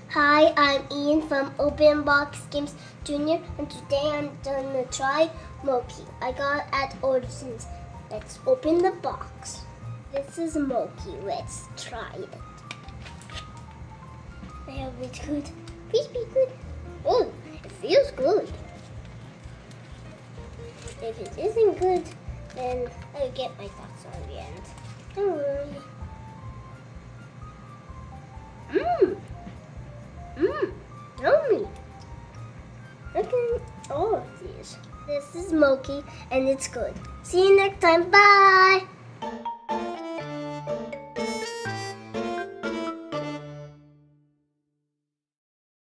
Hi, I'm Iain from Open Box Games Jr. and today I'm gonna try Moki. I got it at Origins. Let's open the box. This is Moki. Let's try it. I hope it's good. Please be good. Oh, it feels good. If it isn't good, then I'll get my thoughts on the end. Don't worry. Yummy. Look at all of these. This is Moki and it's good. See you next time. Bye.